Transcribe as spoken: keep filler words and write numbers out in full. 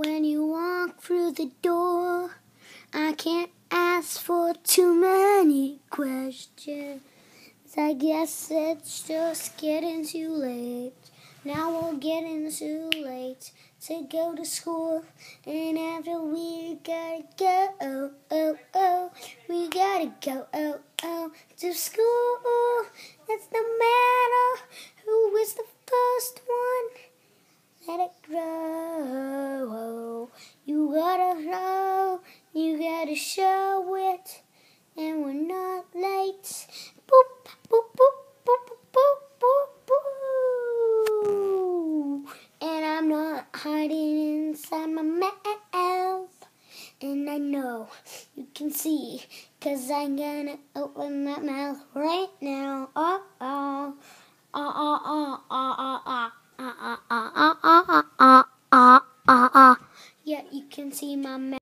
When you walk through the door, I can't ask for too many questions. I guess it's just getting too late. Now we're getting too late to go to school, and after we gotta go, oh, oh, oh, we gotta go, oh, oh, to school. It's no matter who is the first one. Let it grow. You gotta know, you gotta show it, and we're not late. Boop, boop, boop, boop, boop, boop, boop, boop. And I'm not hiding inside my mouth, and I know you can see, 'cause I'm gonna open my mouth right now. Oh, oh, oh, oh, oh, oh, oh, oh. Ah, ah, ah, ah, ah, ah, ah, ah, ah. Yeah, you can see my mouth.